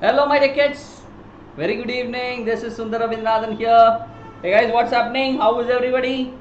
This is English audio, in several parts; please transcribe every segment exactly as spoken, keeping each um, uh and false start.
Hello my dear kids, very good evening. This is Sundar Ravindranath here. Hey guys, what's happening? How is everybody?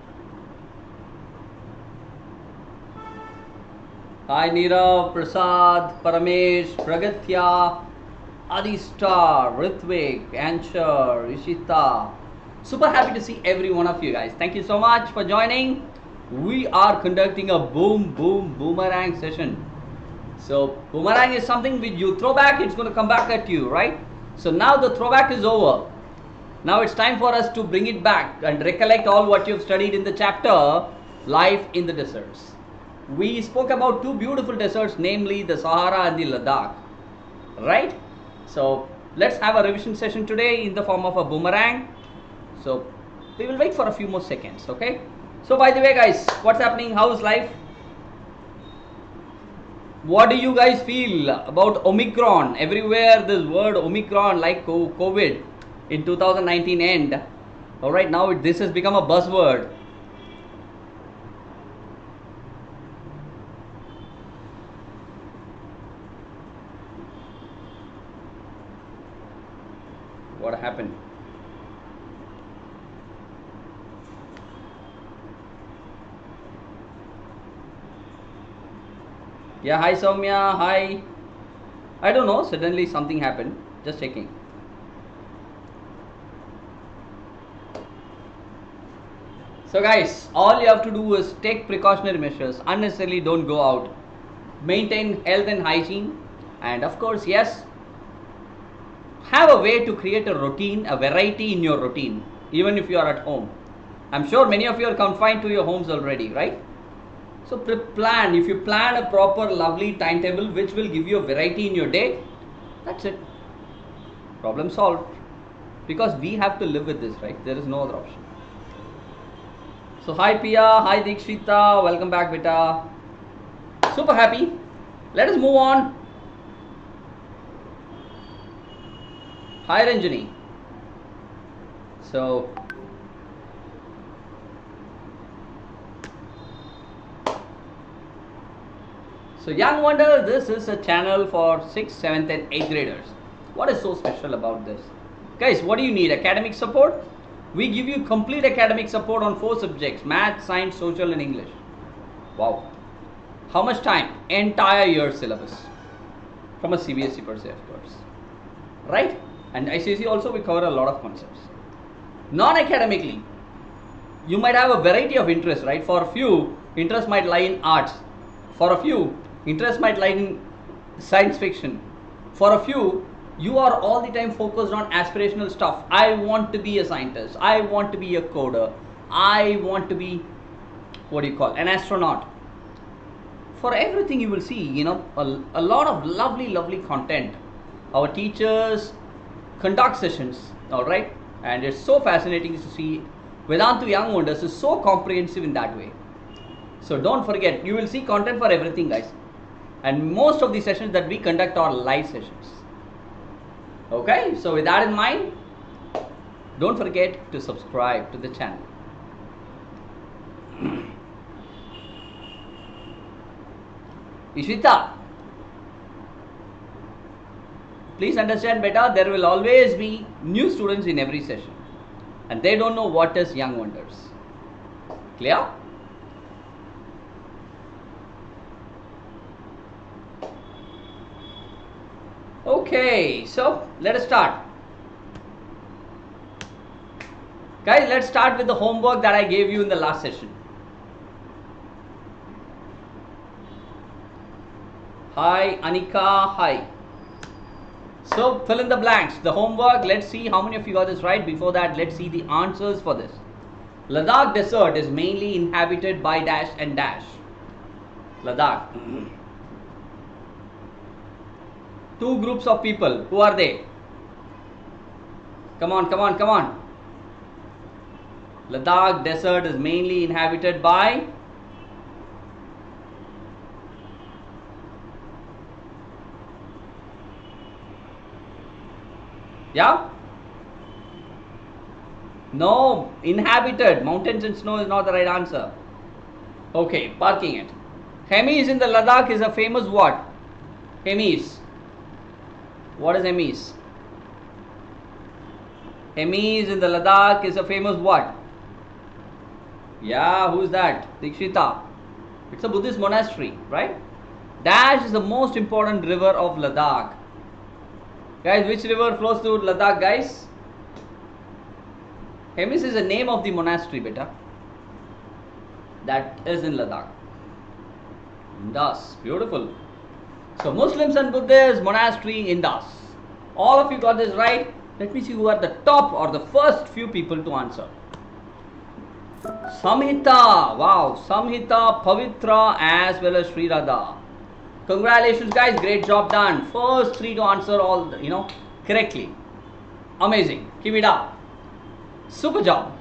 Hi Neerav, Prasad, Paramesh, Pragatya, Adistar, Ritvik, Anshar, Ishita. Super happy to see every one of you guys. Thank you so much for joining. We are conducting a boom boom boomerang session. So boomerang is something which you throw back, it's going to come back at you, right? So now the throwback is over. Now it's time for us to bring it back and recollect all what you've studied in the chapter Life in the Deserts. We spoke about two beautiful deserts, namely the Sahara and the Ladakh, right? So let's have a revision session today in the form of a boomerang. So we will wait for a few more seconds, okay? So by the way guys, what's happening? How's life? What do you guys feel about Omicron? Everywhere this word Omicron, like COVID in two thousand nineteen end. Alright, now this has become a buzzword. What happened? Yeah, hi Soumya, hi. I don't know, suddenly something happened. Just checking. So guys, all you have to do is take precautionary measures. Unnecessarily don't go out. Maintain health and hygiene. And of course, yes, have a way to create a routine, a variety in your routine, even if you are at home. I'm sure many of you are confined to your homes already, right? So plan, if you plan a proper lovely timetable which will give you a variety in your day, that's it. Problem solved. Because we have to live with this, right? There is no other option. So hi Pia, hi Dikshita, welcome back beta. Super happy. Let us move on. Hi Ranjani. So So Young Wonder, this is a channel for sixth, seventh and eighth graders. What is so special about this? Guys, what do you need? Academic support? We give you complete academic support on four subjects: math, science, social and English. Wow. How much time? Entire year syllabus. From a C B S E per se, of course. Right? And I C S E also we cover a lot of concepts. Non-academically, you might have a variety of interests, right? For a few, interest might lie in arts. For a few, interest might lie in science fiction. For a few, you are all the time focused on aspirational stuff. I want to be a scientist. I want to be a coder. I want to be, what do you call, an astronaut. For everything you will see, you know, a, a lot of lovely, lovely content. Our teachers conduct sessions, all right? And it's so fascinating to see Vedantu Young Wonders is so comprehensive in that way. So don't forget, you will see content for everything guys. And most of the sessions that we conduct are live sessions. Okay, so with that in mind, don't forget to subscribe to the channel. Ishita, please understand better, there will always be new students in every session. And they don't know what is Young Wonders. Clear? Okay, so let us start. Guys, let's start with the homework that I gave you in the last session. Hi Anika, hi. So fill in the blanks. The homework, let's see how many of you got this right. Before that, let's see the answers for this. Ladakh desert is mainly inhabited by dash and dash. Ladakh. Two groups of people. Who are they? Come on, come on, come on. Ladakh desert is mainly inhabited by yeah? No, inhabited. Mountains and snow is not the right answer. Okay, parking it. Hemis in the Ladakh is a famous what? Hemis. What is Hemis? Hemis in the Ladakh is a famous what? Yeah, who's that? Dikshita. It's a Buddhist monastery, right? Dash is the most important river of Ladakh. Guys, which river flows through Ladakh, guys? Hemis is the name of the monastery, beta. That is in Ladakh. Indus, beautiful. So Muslims and Buddhists monastery Indus. All of you got this right. Let me see who are the top or the first few people to answer. Samhita, wow, Samhita, Pavitra as well as Sri Radha. Congratulations guys, great job done. First three to answer all, you know, correctly. Amazing, keep it up. Super job.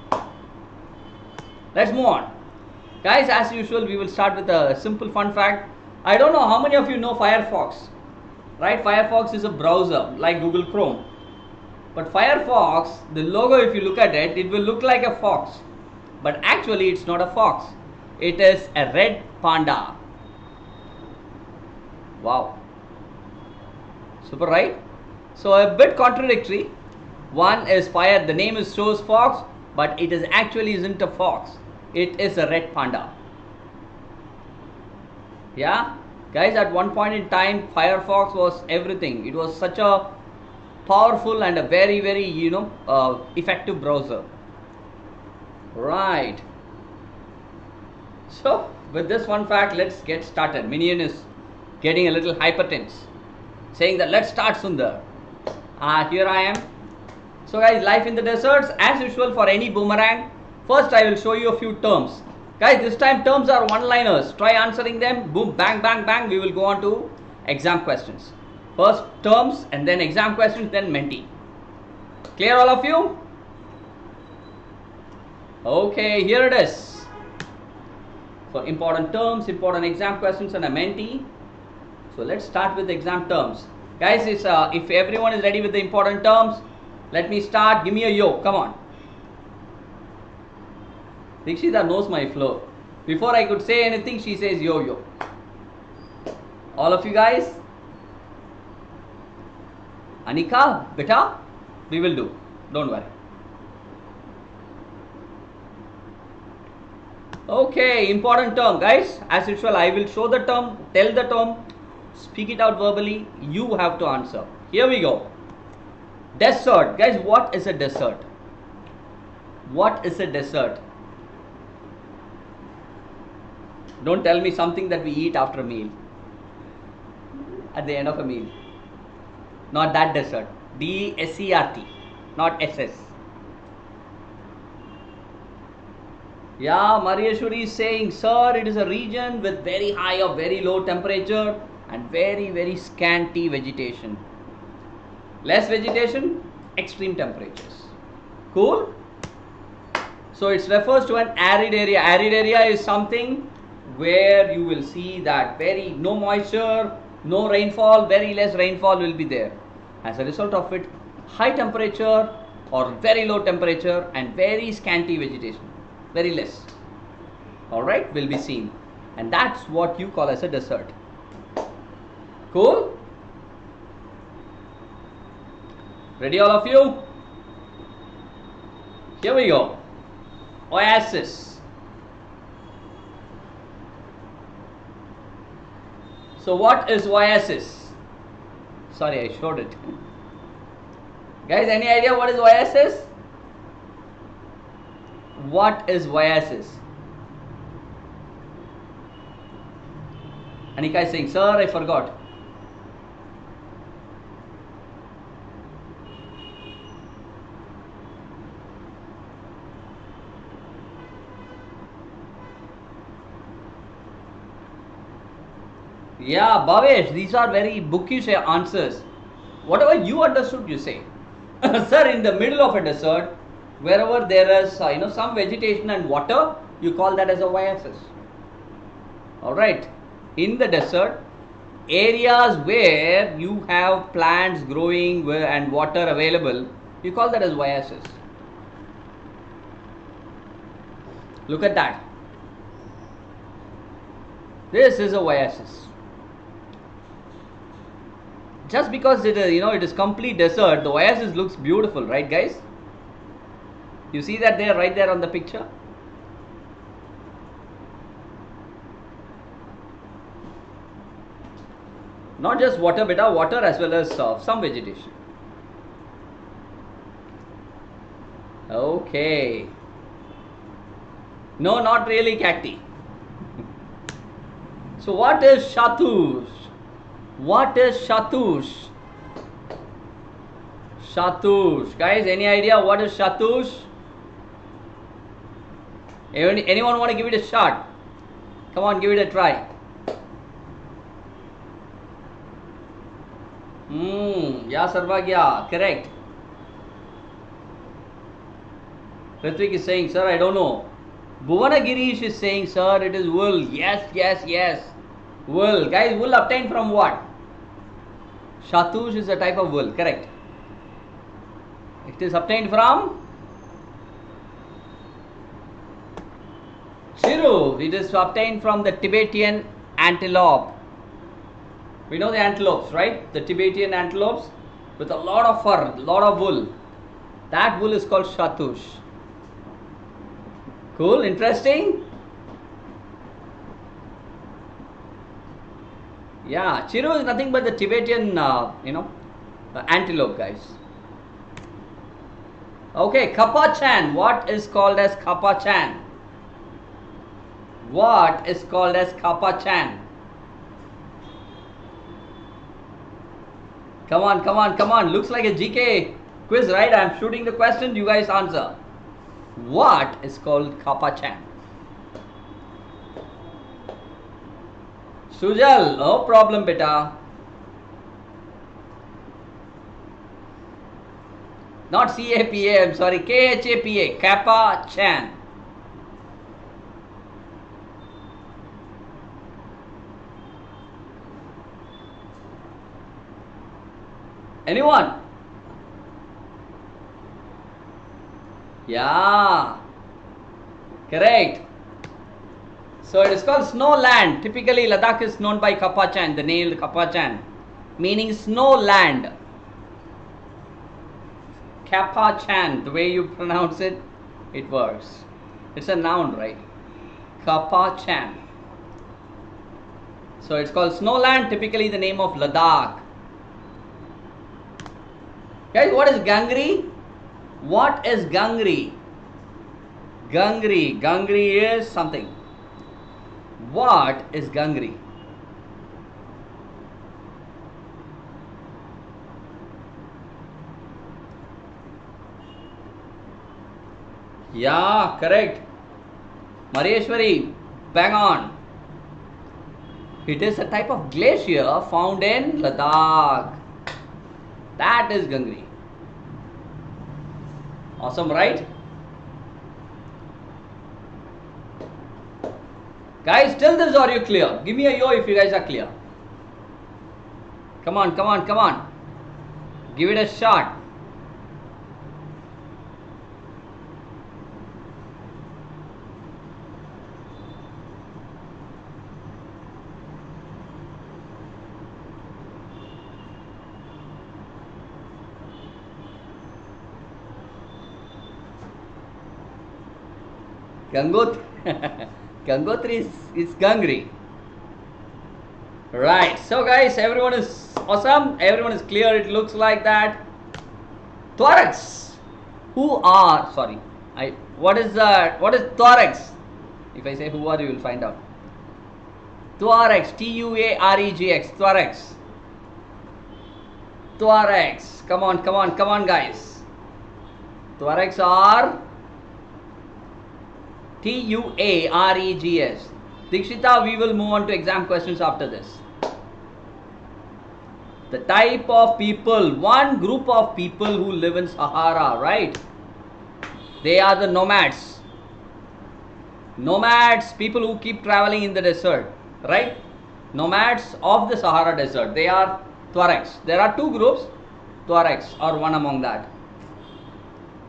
Let's move on. Guys, as usual, we will start with a simple fun fact. I don't know how many of you know Firefox, right? Firefox is a browser like Google Chrome. But Firefox, the logo, if you look at it, it will look like a fox. But actually, it's not a fox. It is a red panda. Wow. Super, right? So a bit contradictory. One is fire, the name is shows fox, but it is actually isn't a fox. It is a red panda. Yeah, guys, at one point in time, Firefox was everything. It was such a powerful and a very, very, you know, uh, effective browser. Right. So, with this fun fact, let's get started. Minion is getting a little hypertense, saying that let's start, Sundar. Ah, uh, here I am. So guys, life in the deserts, as usual for any boomerang. First, I will show you a few terms. Guys, this time terms are one-liners. Try answering them. Boom, bang, bang, bang. We will go on to exam questions. First terms and then exam questions, then Menti. Clear all of you? Okay, here it is. So important terms, important exam questions and a Menti. So let's start with the exam terms. Guys, it's, uh, if everyone is ready with the important terms, let me start. Give me a yo. Come on. Dikshita knows my flow. Before I could say anything, she says yo yo. All of you guys. Anika, beta, we will do. Don't worry. Okay, important term, guys. As usual, I will show the term, tell the term, speak it out verbally. You have to answer. Here we go. Desert. Guys, what is a desert? What is a desert? Don't tell me something that we eat after a meal. At the end of a meal. Not that desert. D E S E R T. Not S S. Yeah, Marieshwari is saying, sir, it is a region with very high or very low temperature and very, very scanty vegetation. Less vegetation, extreme temperatures. Cool? So it refers to an arid area. Arid area is something where you will see that very no moisture, no rainfall, very less rainfall will be there. As a result of it, high temperature or very low temperature and very scanty vegetation. Very less. Alright, will be seen. And that's what you call as a desert. Cool? Ready all of you? Here we go. Oasis. So what is oasis? Sorry, I showed it. Guys, any idea what is oasis? What is oasis? Anika is saying, sir, I forgot. Yeah, Bhavesh, these are very bookish answers. Whatever you understood, you say. Sir, in the middle of a desert, wherever there is uh, you know some vegetation and water, you call that as a oasis. Alright. In the desert, areas where you have plants growing where, and water available, you call that as oasis. Look at that. This is a oasis. just because it is, you know, it is complete desert, the oasis looks beautiful, right guys? You see that there, right there on the picture? Not just water, beta, water as well as uh, some vegetation. Okay. No, not really cacti. So what is Shatush? What is Shatush? Shatush. Guys, any idea what is Shatush? Any, anyone want to give it a shot? Come on, give it a try. Hmm, yeah, Sarvagya, correct. Ritvik is saying, sir, I don't know. Bhuvana Girish is saying, sir, it is wool. Yes, yes, yes. Wool. Guys, wool obtained from what? Shatush is a type of wool, correct. It is obtained from Chiru. It is obtained from the Tibetan antelope. We know the antelopes, right? The Tibetan antelopes with a lot of fur, a lot of wool. That wool is called Shatush. Cool, interesting. Yeah, Chiru is nothing but the Tibetan, uh, you know, uh, antelope, guys. Okay, Kapachan. What is called as Kapachan? What is called as Kapachan? Come on, come on, come on. Looks like a G K quiz, right? I'm shooting the question, you guys answer. What is called Kapachan? Sujal, no problem, beta. Not C A P A, I'm sorry, K H A P A, Kapachan. Anyone? Yeah, correct. So it is called snow land. Typically, Ladakh is known by Kapachan, the name Kapachan, meaning snow land. Kapachan, the way you pronounce it, it works. It's a noun, right? Kapachan. So it's called snow land, typically the name of Ladakh. Guys, what is Gangri? What is Gangri? Gangri. Gangri is something. What is Gangri? Yeah, correct. Mareshwari, bang on. It is a type of glacier found in Ladakh. That is Gangri. Awesome, right? Guys, till this are you clear? Give me a yo if you guys are clear. Come on, come on, come on. Give it a shot. Gangotri. Gangotri is, is Gangri. Right. So guys, everyone is awesome. Everyone is clear. It looks like that. Thorax. Who are, sorry. I what is uh what is thorax? If I say who are, you will find out. Thorax. T U A R E G X. Thorax. Thorax. Come on, come on, come on, guys. Thorax are T U A R E G S. Dikshita, we will move on to exam questions after this. The type of people, one group of people who live in Sahara, right? They are the nomads. Nomads, people who keep traveling in the desert, right? Nomads of the Sahara desert. They are Tuaregs. There are two groups. Tuaregs are one among that.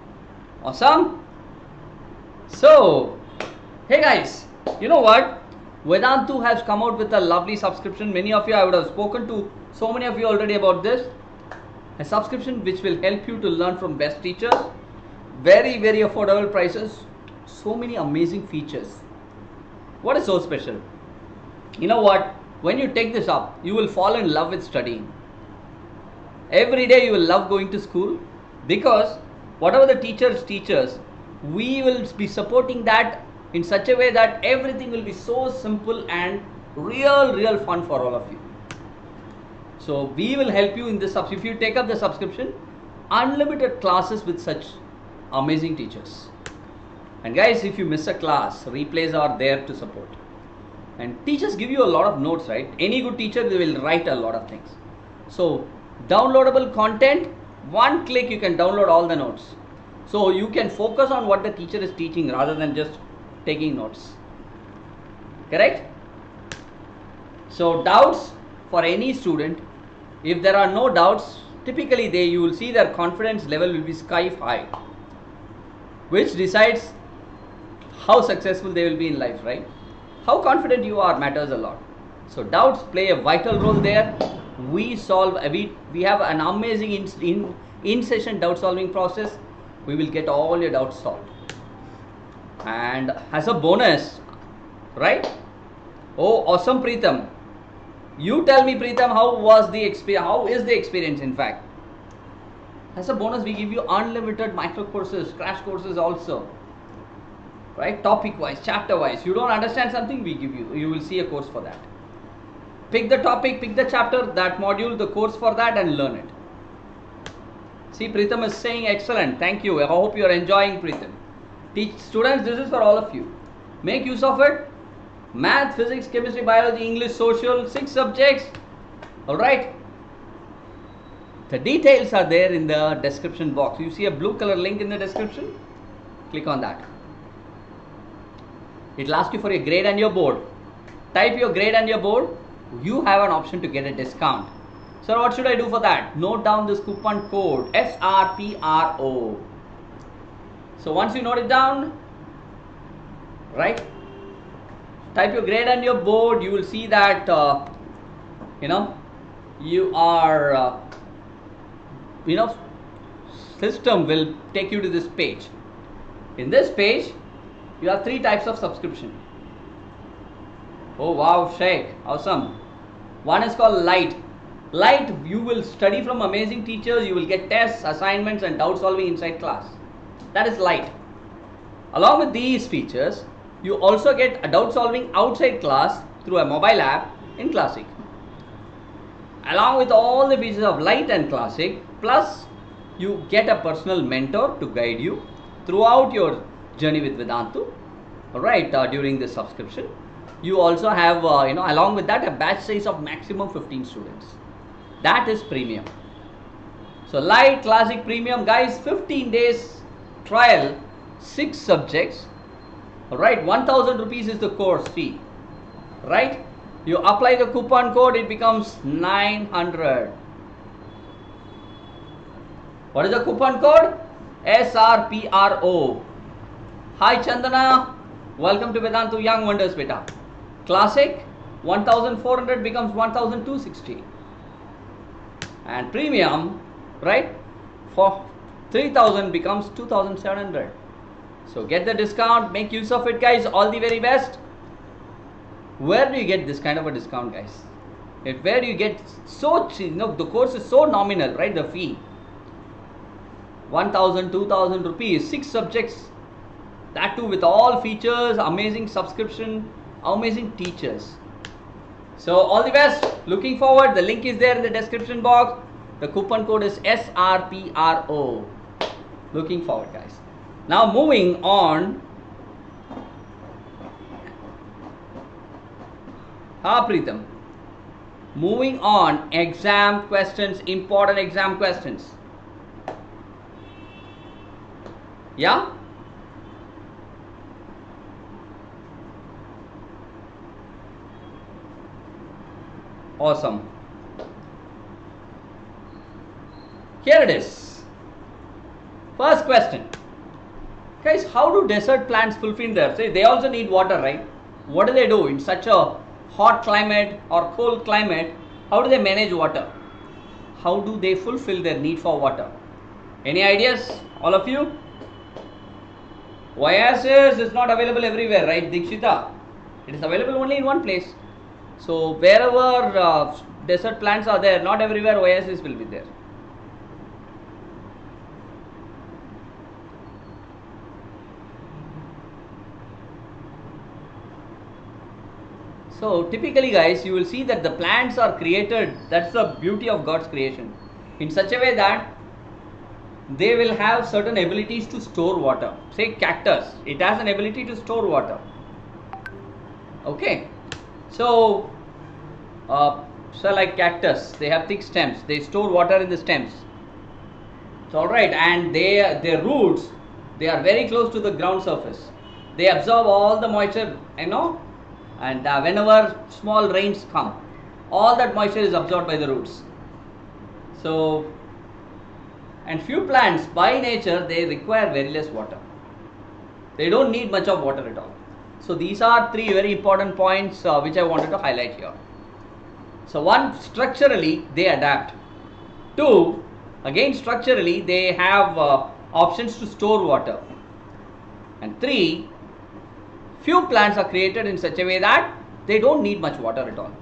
Awesome. So, hey guys, you know what? Vedantu has come out with a lovely subscription. Many of you, I would have spoken to so many of you already about this. A subscription which will help you to learn from best teachers. Very, very affordable prices. So many amazing features. What is so special? You know what? When you take this up, you will fall in love with studying. Every day you will love going to school, because whatever the teachers teach us, we will be supporting that in such a way that everything will be so simple and real, real fun for all of you. So we will help you in this. If you take up the subscription, unlimited classes with such amazing teachers. And guys, if you miss a class, replays are there to support. And teachers give you a lot of notes, right? Any good teacher, they will write a lot of things. So downloadable content, one click you can download all the notes. So you can focus on what the teacher is teaching rather than just taking notes. Correct? So doubts for any student, if there are no doubts, typically they you will see their confidence level will be sky high, which decides how successful they will be in life, right? How confident you are matters a lot. So doubts play a vital role there. We solve, we, we have an amazing in, in, in session doubt solving process. We will get all your doubts solved. And as a bonus, right? Oh, awesome, Preetham. You tell me, Preetham, how was the experience? How is the experience, in fact? As a bonus, we give you unlimited micro courses, crash courses also. Right? Topic wise, chapter wise. You don't understand something, we give you. You will see a course for that. Pick the topic, pick the chapter, that module, the course for that, and learn it. See, Preetham is saying excellent. Thank you. I hope you are enjoying, Preetham. Teach students, this is for all of you. Make use of it. Math, physics, chemistry, biology, English, social, six subjects. Alright. The details are there in the description box. You see a blue color link in the description? Click on that. It will ask you for your grade and your board. Type your grade and your board. You have an option to get a discount. So what should I do for that? Note down this coupon code S R P R O. So once you note it down, right, type your grade and your board. You will see that uh, you know you are uh, you know system will take you to this page. In this page, you have three types of subscription. Oh wow, Sheikh, awesome. One is called Light. Light, you will study from amazing teachers. You will get tests, assignments, and doubt solving inside class. That is Light. Along with these features, you also get a doubt solving outside class through a mobile app in Classic. Along with all the features of Light and Classic, plus you get a personal mentor to guide you throughout your journey with Vedantu. Alright, uh, during this subscription. You also have, uh, you know, along with that, a batch size of maximum fifteen students. That is premium. So Light, Classic, Premium, guys, fifteen days trial, six subjects. Alright, one thousand rupees is the course fee. Right? You apply the coupon code, it becomes nine hundred. What is the coupon code? S R P R O. Hi Chandana, welcome to Vedantu Young Wonders beta. Classic, one thousand four hundred becomes one thousand two hundred sixty. And Premium, right, for three thousand becomes two thousand seven hundred. So get the discount, make use of it, guys. All the very best. Where do you get this kind of a discount, guys? If where do you get so cheap? No, the course is so nominal, right? The fee one thousand, two thousand rupees, six subjects, that too with all features, amazing subscription, amazing teachers. So all the best, looking forward. The link is there in the description box. The coupon code is S R P R O. Looking forward, guys. Now moving on. Ha Preetham. Moving on, exam questions, important exam questions. Yeah? Awesome. Here it is. First question. Guys, how do desert plants fulfill their, say they also need water, right? what do they do in such a hot climate or cold climate? How do they manage water? How do they fulfill their need for water? Any ideas, all of you? Oasis is not available everywhere, right, Dikshita? It is available only in one place. So wherever uh, desert plants are there, not everywhere oasis will be there. So typically guys, you will see that the plants are created, that's the beauty of God's creation, in such a way that they will have certain abilities to store water. Say cactus, it has an ability to store water. Okay, so uh, so like cactus, they have thick stems, they store water in the stems. It's alright, and they, their roots, they are very close to the ground surface. They absorb all the moisture, you know, and uh, whenever small rains come, all that moisture is absorbed by the roots. So, and few plants by nature, they require very less water. They don't need much of water at all. So these are three very important points uh, which I wanted to highlight here. So one, structurally they adapt. Two, again structurally they have uh, options to store water. And three, few plants are created in such a way that they don't need much water at all.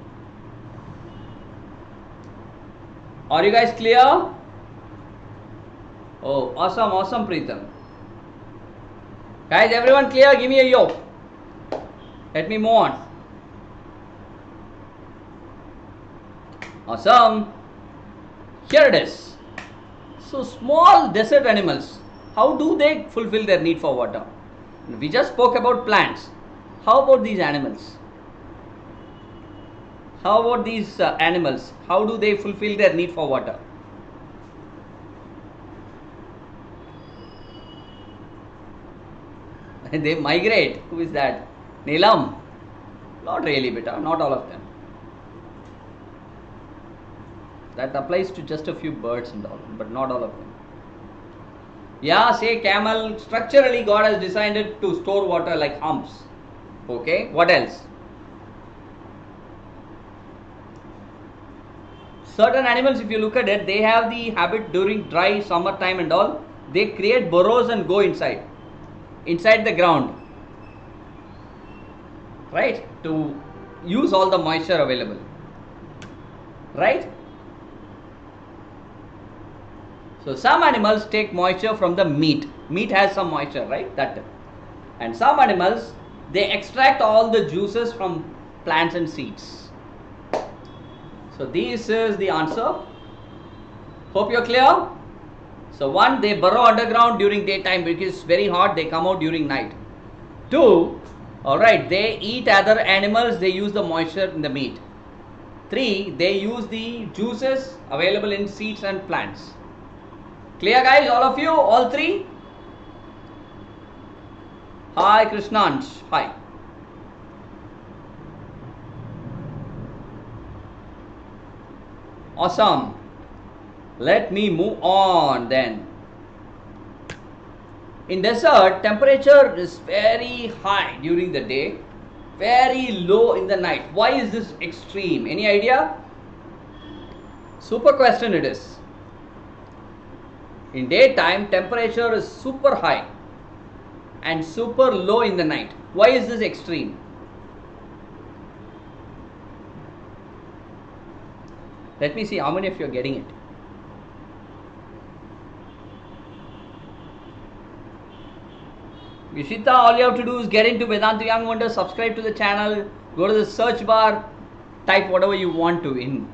Are you guys clear? Oh, awesome, awesome, Preetham. Guys, everyone clear? Give me a yo. Let me move on. Awesome. Here it is. So, small desert animals, how do they fulfill their need for water? We just spoke about plants. How about these animals? How about these uh, animals? How do they fulfill their need for water? They migrate. Who is that? Neelam? Not really, beta. Not all of them. That applies to just a few birds and all, but not all of them. Yeah, say camel. Structurally, God has designed it to store water like humps. Okay. What else? Certain animals, if you look at it, they have the habit during dry summer time and all, they create burrows and go inside. Inside the ground, right, to use all the moisture available, right? So some animals take moisture from the meat. Meat has some moisture, right? That, and some animals, they extract all the juices from plants and seeds. So this is the answer. Hope you're clear. So one, they burrow underground during daytime because it's very hot, they come out during night. Two, alright, they eat other animals, they use the moisture in the meat. Three, they use the juices available in seeds and plants. Clear guys, all of you, all three? Hi Krishnansh, hi. Awesome. Let me move on then. In desert, temperature is very high during the day, very low in the night. Why is this extreme? Any idea? Super question it is. In daytime, temperature is super high and super low in the night. Why is this extreme? Let me see how many of you are getting it. Vishita, all you have to do is get into Vedanta Young Wonders, subscribe to the channel, go to the search bar, type whatever you want to in.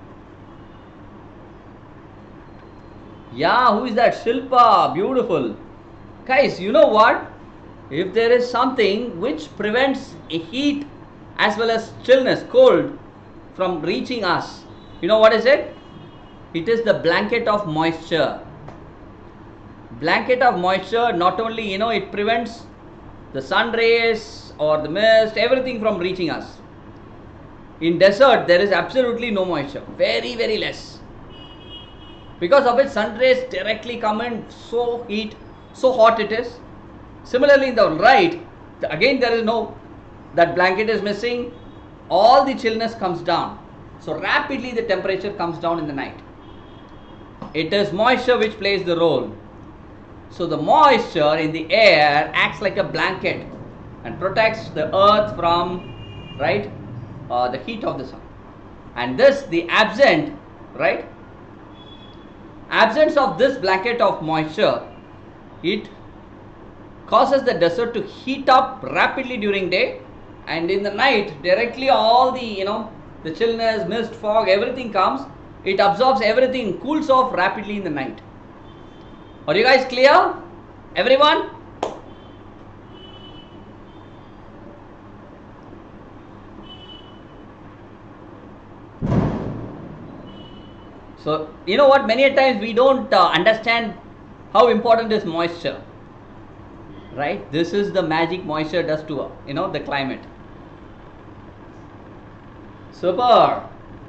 Yeah, who is that? Shilpa, beautiful. Guys, you know what? If there is something which prevents a heat as well as chillness, cold from reaching us, you know what is it? It is the blanket of moisture. Blanket of moisture, not only, you know, it prevents the sun rays or the mist, everything from reaching us. In desert, there is absolutely no moisture, very very less. Because of it, sun rays directly come in, so heat, so hot it is. Similarly, in the right, again there is no that blanket is missing, all the chillness comes down. So rapidly the temperature comes down in the night. It is moisture which plays the role. So the moisture in the air acts like a blanket and protects the earth from, right, uh, the heat of the sun. And this, the absent, right, absence of this blanket of moisture, it causes the desert to heat up rapidly during day, and in the night directly all the, you know, the chillness, mist, fog, everything comes. It absorbs everything, cools off rapidly in the night. Are you guys clear? Everyone? So, you know what, many a times we don't uh, understand how important is moisture. Right? This is the magic moisture does to, uh, you know, the climate. Super.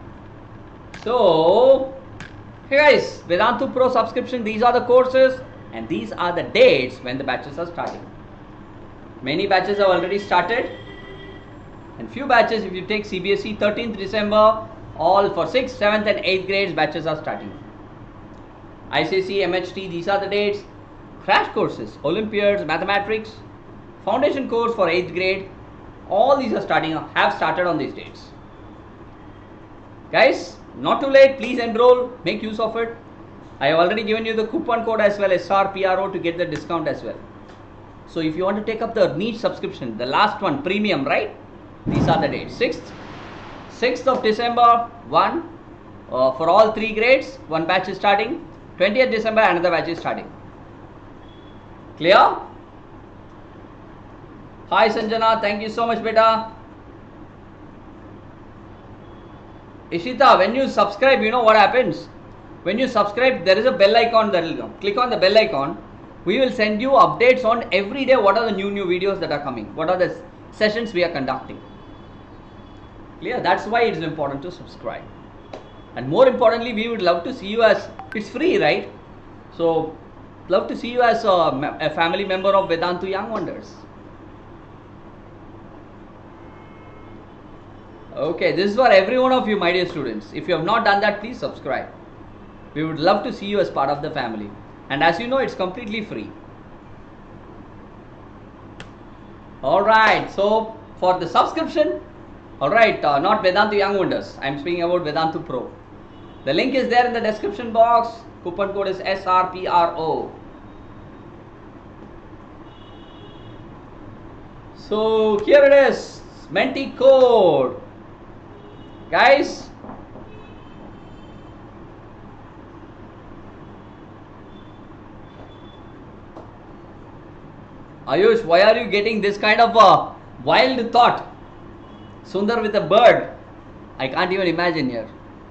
So, hey guys, Vedantu Pro subscription, these are the courses and these are the dates when the batches are starting. Many batches have already started, and few batches, if you take C B S E, thirteenth December, all for sixth, seventh and eighth grades batches are starting. I C S E, M H T, these are the dates. Crash courses, Olympiads, mathematics, foundation course for eighth grade, all these are starting, have started on these dates. Guys, not too late, please enroll, make use of it. I have already given you the coupon code as well, S R P R O, to get the discount as well. So if you want to take up the niche subscription, the last one, premium, right? These are the dates. sixth, sixth of December, one, uh, for all three grades, one batch is starting. twentieth December, another batch is starting. Clear? Hi Sanjana, thank you so much beta. Ishita, when you subscribe, you know what happens? When you subscribe, there is a bell icon that will come. Click on the bell icon. We will send you updates on every day what are the new new videos that are coming. What are the sessions we are conducting. Clear? That's why it is important to subscribe. And more importantly, we would love to see you as, it's free, right? So, love to see you as a, a family member of Vedantu Young Wonders. Okay, this is for every one of you, my dear students. If you have not done that, please subscribe. We would love to see you as part of the family. And as you know, it's completely free. Alright, so for the subscription, alright, uh, not Vedantu Young Wonders. I am speaking about Vedantu Pro. The link is there in the description box. Coupon code is S R P R O. So here it is, Menti code. Guys, Ayush, why are you getting this kind of a wild thought? Sundar with a bird. I can't even imagine here.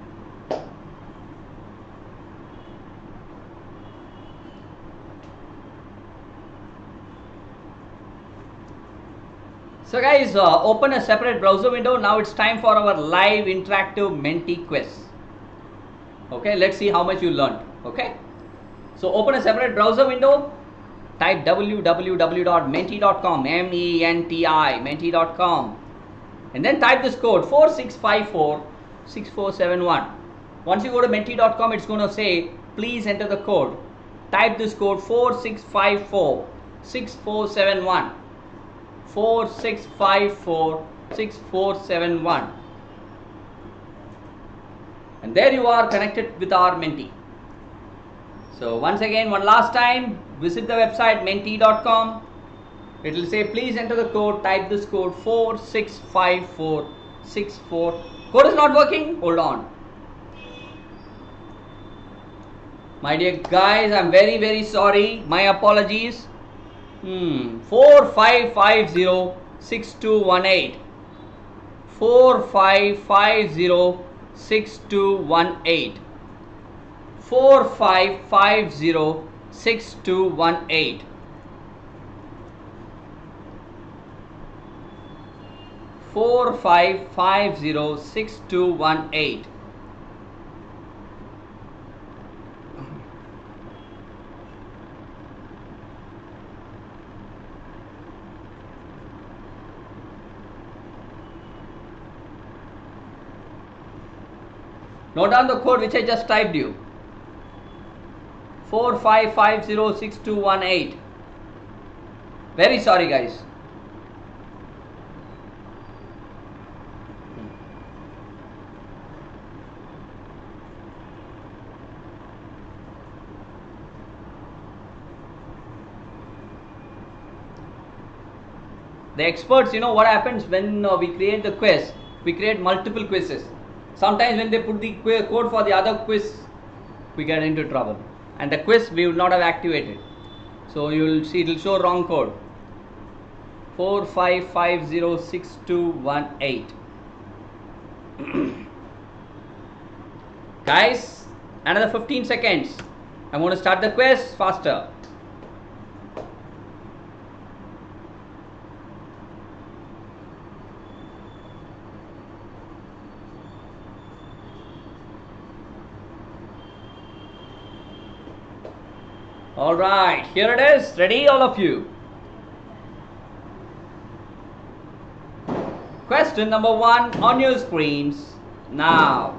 So guys, uh, open a separate browser window. Now it's time for our live interactive Menti quiz. Okay, let's see how much you learned. Okay, so open a separate browser window. Type w w w dot menti dot com, M E N T I, menti dot com, and then type this code four six five four six four seven one. Once you go to menti dot com, it's going to say please enter the code. Type this code four six five four six four seven one. four six five four six four seven one, and there you are connected with our Menti. So once again, one last time, visit the website menti dot com. It will say please enter the code. Type this code four six five four six four. Code is not working, hold on. My dear guys, I'm very very sorry, my apologies. Hmm, four five five zero six two one eight. four five five zero six two one eight. four five five zero six two one eight. four five five zero six two one eight. Note down the code which I just typed you. four five five zero six two one eight. Very sorry guys. The experts, you know what happens when uh, we create the quiz, we create multiple quizzes. Sometimes when they put the code for the other quiz, we get into trouble. And the quiz we will not have activated. So you will see it will show wrong code. four five five zero six two one eight. Guys, another fifteen seconds. I'm going to start the quiz faster. Alright, here it is. Ready, all of you? Question number one on your screens now.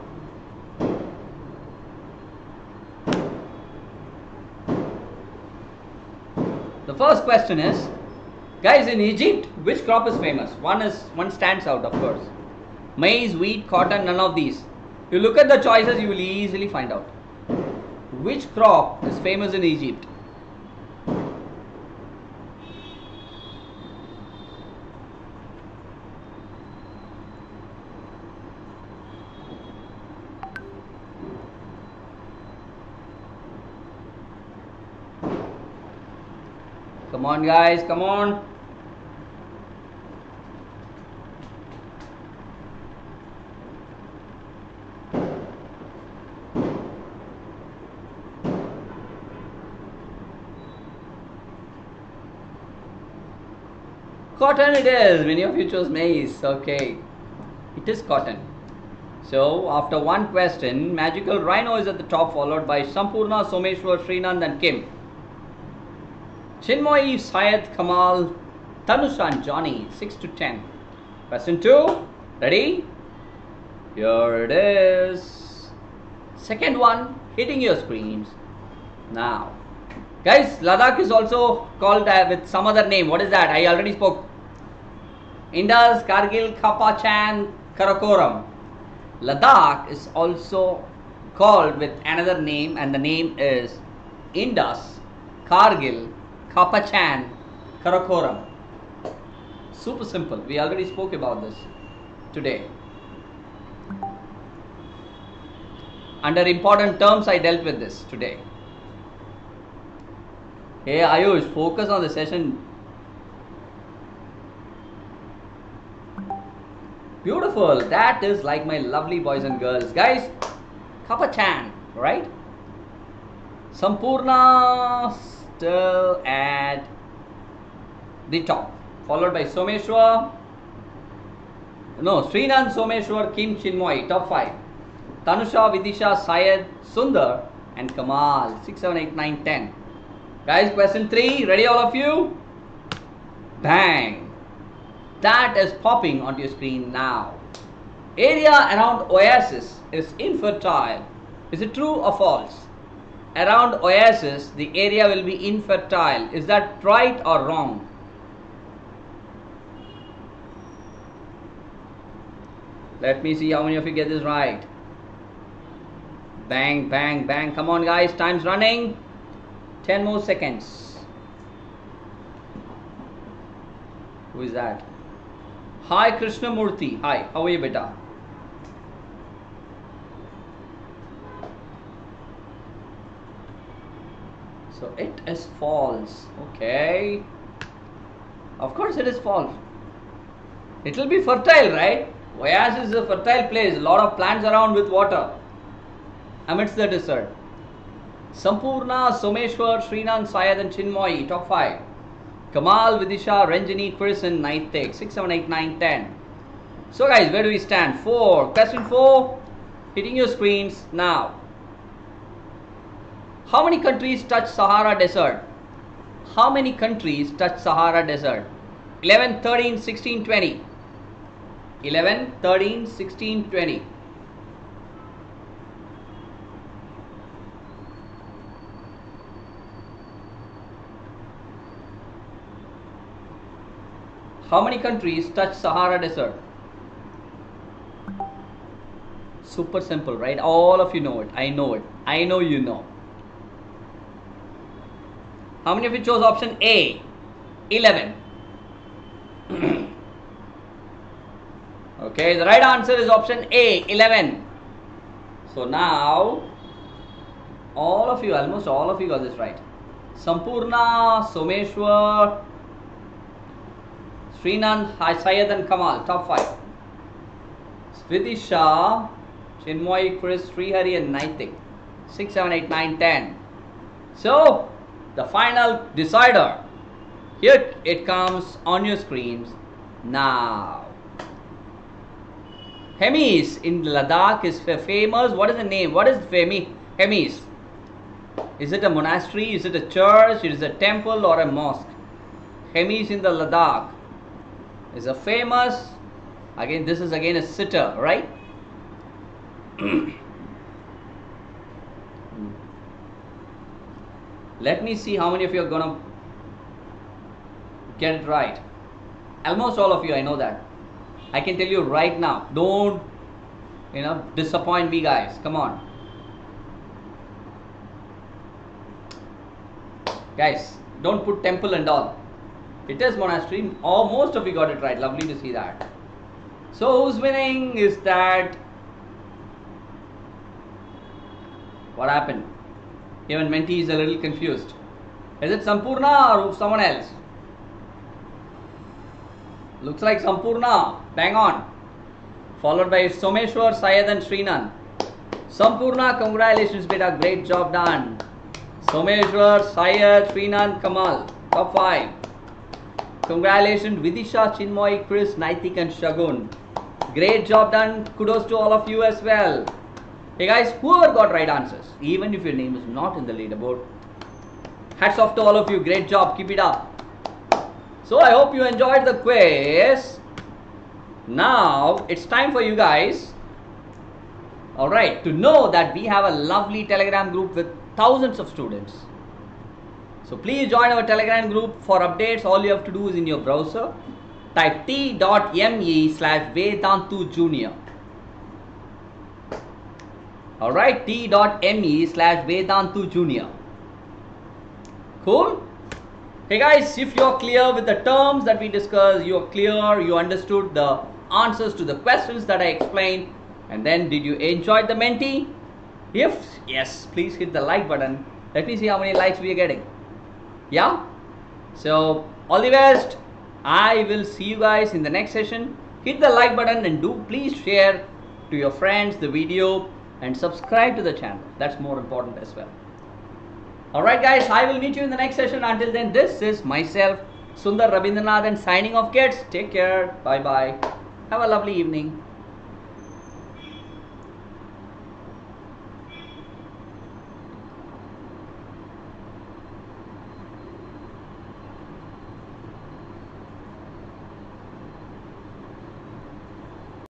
The first question is, guys, in Egypt, which crop is famous? One is one stands out, of course. Maize, wheat, cotton, none of these. You look at the choices, you will easily find out. Which crop is famous in Egypt? Come on guys, come on. Cotton it is. Many of you chose maize. Okay. It is cotton. So after one question, Magical Rhino is at the top, followed by Sampurna, Someshwar, Srinand and Kim. Chinmoy, Syed, Kamal, Tanusha and Johnny, six to ten. Question two. Ready? Here it is. Second one, hitting your screens. Now. Guys, Ladakh is also called uh, with some other name. What is that? I already spoke. Indus, Kargil, Kapachan, Karakoram. Ladakh is also called with another name, and the name is Indus, Kargil, Kapachan, Karakoram. Super simple. We already spoke about this today. Under important terms, I dealt with this today. Hey Ayush, focus on the session. Beautiful. That is like my lovely boys and girls. Guys, Kapachan, right? Sampurna still at the top, followed by Someshwar. No, Srinand, Someshwar, Kim, Chinmoy, top five. Tanusha, Vidisha, Syed, Sundar and Kamal, six, seven, eight, nine, ten. Guys, question three. Ready, all of you? Bang. That is popping onto your screen now. Area around oasis is infertile. Is it true or false? Around oasis, the area will be infertile. Is that right or wrong? Let me see how many of you get this right. Bang, bang, bang. Come on, guys. Time's running. ten more seconds. Who is that? Hi Krishnamurthy. Hi, how are you, beta? So it is false. Okay. Of course it is false. It will be fertile, right? Oasis is a fertile place. A lot of plants around with water amidst the desert. Sampurna, Someshwar, Srinand, Syed and Chinmoy, top five. Kamal, Vidisha, Ranjini, Chris and Naitek, six, seven, eight, nine, ten. So guys, where do we stand? four. Question four. Hitting your screens now. How many countries touch Sahara Desert? How many countries touch Sahara Desert? eleven, thirteen, sixteen, twenty. eleven, thirteen, sixteen, twenty. How many countries touch Sahara Desert? Super simple, right? All of you know it. I know it. I know you know. How many of you chose option A? eleven. Okay, the right answer is option A, eleven. So now, all of you, almost all of you got this right. Sampurna, Someshwar, Srinand, Syed and Kamal, top five. Vidisha, Chinmoy, Chris, Srihari and Naitik, six, seven, eight, nine, ten. So, the final decider. Here it comes on your screens now. Hemis in Ladakh is famous. What is the name? What is Femi? Hemis. Is it a monastery? Is it a church? Is it a temple or a mosque? Hemis in the Ladakh is a famous. Again, this is again a sitter, right? Let me see how many of you are gonna get it right. Almost all of you, I know that. I can tell you right now. Don't, you know, disappoint me, guys. Come on. Guys, don't put temple and all. It is monastery. Oh, most of you got it right. Lovely to see that. So, who's winning is that? What happened? Even Menti is a little confused. Is it Sampurna or someone else? Looks like Sampurna. Bang on. Followed by Someshwar, Syed and Srinand. Sampurna, congratulations, beta. Great job done. Someshwar, Syed, Srinand, Kamal. Top five. Congratulations, Vidisha, Chinmoy, Chris, Naitik and Shagun. Great job done. Kudos to all of you as well. Hey guys, whoever got right answers, even if your name is not in the leaderboard, hats off to all of you. Great job. Keep it up. So I hope you enjoyed the quiz. Now it's time for you guys, alright, to know that we have a lovely Telegram group with thousands of students. So please join our Telegram group for updates. All you have to do is in your browser, type t.me slash Vedantu Junior. Alright, t.me slash Vedantu Junior. Cool? Hey guys, if you're clear with the terms that we discussed, you're clear, you understood the answers to the questions that I explained, and then did you enjoy the Menti? If yes, please hit the like button. Let me see how many likes we are getting. Yeah? So, all the best. I will see you guys in the next session. Hit the like button and do please share to your friends the video and subscribe to the channel. That's more important as well. Alright guys, I will meet you in the next session. Until then, this is myself, Sundar Rabindranath, and signing off kids. Take care. Bye bye. Have a lovely evening.